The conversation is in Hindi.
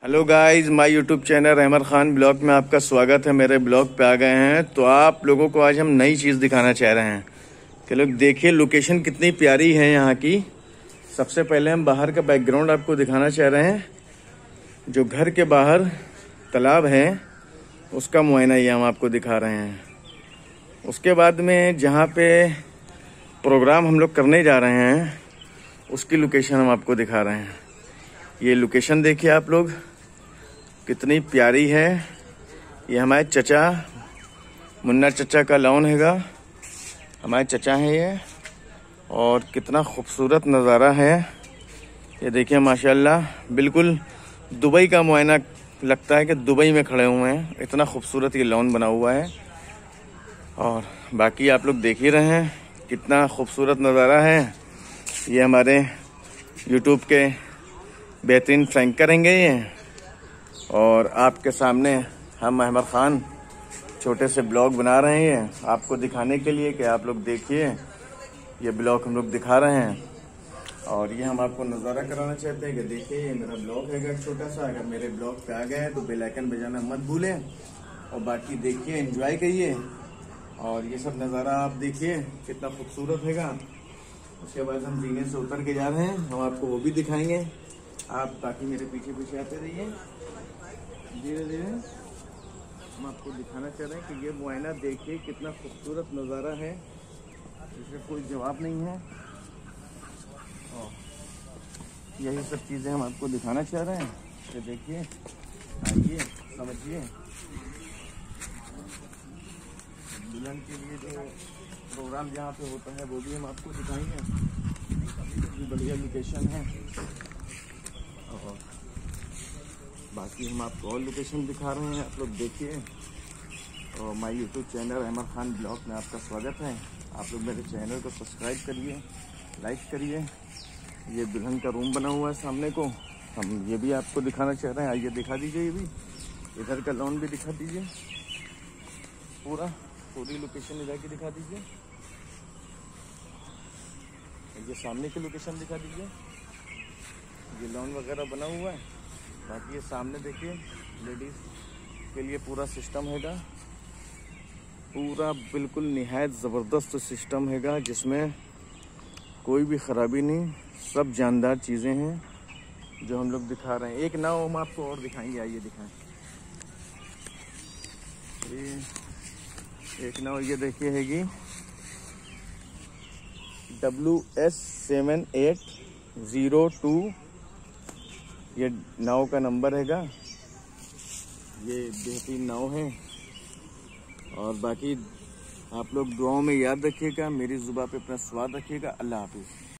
Hello guys, my YouTube channel Rahmat Khan blog में आपका स्वागत है। मेरे ब्लॉग पे आ गए हैं तो आप लोगों को आज हम नई चीज़ दिखाना चाह रहे हैं कि लोग देखिए लोकेशन कितनी प्यारी है यहाँ की। सबसे पहले हम बाहर का बैकग्राउंड आपको दिखाना चाह रहे हैं। जो घर के बाहर तालाब है उसका मुआयना ये हम आपको दिखा रहे हैं। उसके बाद में जहाँ पे प्रोग्राम हम लोग करने जा रहे हैं उसकी लोकेशन हम आपको दिखा रहे हैं। ये लोकेशन देखिए आप लोग कितनी प्यारी है। ये हमारे चचा मुन्ना चचा का लॉन हैगा, हमारे चचा हैं ये। और कितना खूबसूरत नज़ारा है ये देखिए माशाल्लाह। बिल्कुल दुबई का मुआयना लगता है कि दुबई में खड़े हुए हैं, इतना खूबसूरत ये लॉन बना हुआ है। और बाकी आप लोग देख ही रहे हैं कितना खूबसूरत नज़ारा है। ये हमारे यूट्यूब के बेहतरीन फ्रैंक करेंगे ये। और आपके सामने हम अहमद खान छोटे से ब्लॉग बना रहे हैं आपको दिखाने के लिए कि आप लोग देखिए ये ब्लॉग हम लोग दिखा रहे हैं। और ये हम आपको नज़ारा कराना चाहते हैं कि देखिए ये मेरा ब्लॉग है छोटा सा। अगर मेरे ब्लॉग पे आ गए तो बेल आइकन बजाना मत भूलें। और बाकी देखिए एंजॉय करिए और ये सब नज़ारा आप देखिए कितना खूबसूरत हैगा। उसके बाद हम जीने से उतर के जा रहे हैं, हम आपको वो भी दिखाएंगे। आप बाकी मेरे पीछे पीछे आते रहिए। धीरे धीरे हम आपको दिखाना चाह रहे हैं कि ये मुआयना देखिए कितना खूबसूरत नज़ारा है, इसका कोई जवाब नहीं है। और यही सब चीज़ें हम आपको दिखाना चाह रहे हैं कि देखिए, आइए समझिए। दुल्हन के लिए जो प्रोग्राम जहाँ पे होता है वो भी हम आपको दिखाएंगे। बढ़िया लोकेशन है। और बाकी हम आपको और लोकेशन दिखा रहे हैं, आप लोग देखिए। और my YouTube channel Rahmat Khan blog में आपका स्वागत है। आप लोग मेरे चैनल को सब्सक्राइब करिए, लाइक करिए। ये दुल्हन का रूम बना हुआ है सामने को, हम ये भी आपको दिखाना चाह रहे हैं। आइए दिखा दीजिए, ये भी इधर का लॉन भी दिखा दीजिए। पूरी लोकेशन इधर की दिखा दीजिए। ये सामने की लोकेशन दिखा दीजिए। ये लॉन वगैरह बना हुआ है। बाकी ये सामने देखिए लेडीज़ के लिए पूरा सिस्टम हैगा, पूरा बिल्कुल निहायत ज़बरदस्त सिस्टम हैगा जिसमें कोई भी ख़राबी नहीं। सब जानदार चीज़ें हैं जो हम लोग दिखा रहे हैं। एक नाव हम आपको और दिखाएंगे, आइए दिखाएं। ये एक नाव ये देखिए हैगी WS7802। ये नाव का नंबर हैगा। ये बेहतरीन नाव है। और बाकी आप लोग दुआओं में याद रखिएगा, मेरी जुबान पे अपना स्वाद रखिएगा। अल्लाह हाफिज़।